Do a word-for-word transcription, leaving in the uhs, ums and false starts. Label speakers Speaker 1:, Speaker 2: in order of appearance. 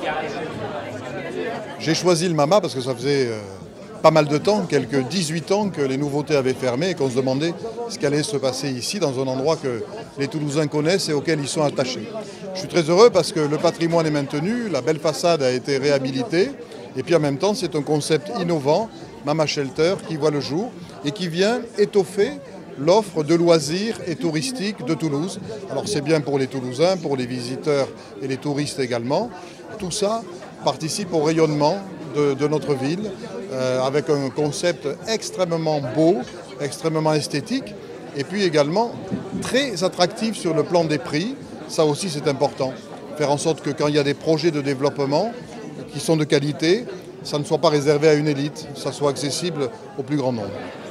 Speaker 1: J'ai choisi le Mama parce que ça faisait euh, pas mal de temps, quelques dix-huit ans que les nouveautés avaient fermé et qu'on se demandait ce qui allait se passer ici dans un endroit que les Toulousains connaissent et auquel ils sont attachés. Je suis très heureux parce que le patrimoine est maintenu, la belle façade a été réhabilitée et puis en même temps c'est un concept innovant, Mama Shelter, qui voit le jour et qui vient étoffer l'offre de loisirs et touristiques de Toulouse. Alors c'est bien pour les Toulousains, pour les visiteurs et les touristes également. Tout ça participe au rayonnement de, de notre ville euh, avec un concept extrêmement beau, extrêmement esthétique et puis également très attractif sur le plan des prix. Ça aussi c'est important. Faire en sorte que quand il y a des projets de développement qui sont de qualité, ça ne soit pas réservé à une élite, ça soit accessible au plus grand nombre.